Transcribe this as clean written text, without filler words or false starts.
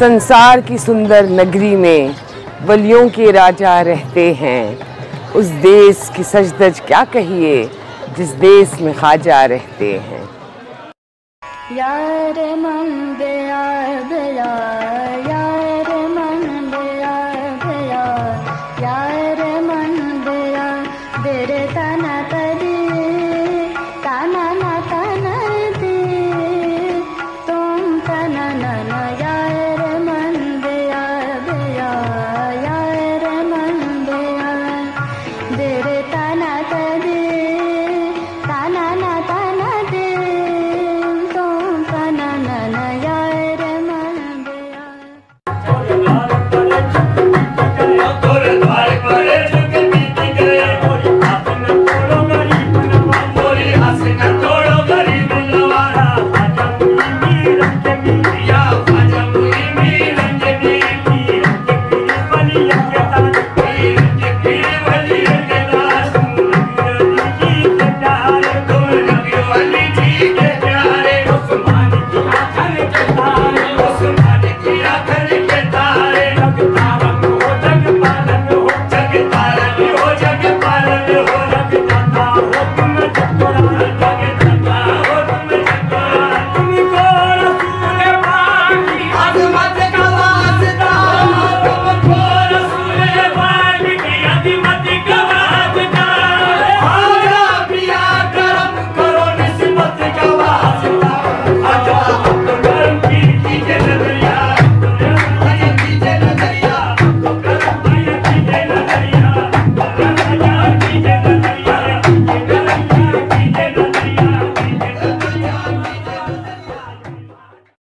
संसार की सुंदर नगरी में वलियों के राजा रहते हैं। उस देश की सजदज क्या कहिए जिस देश में ख्वाजा रहते हैं। यार मंग याद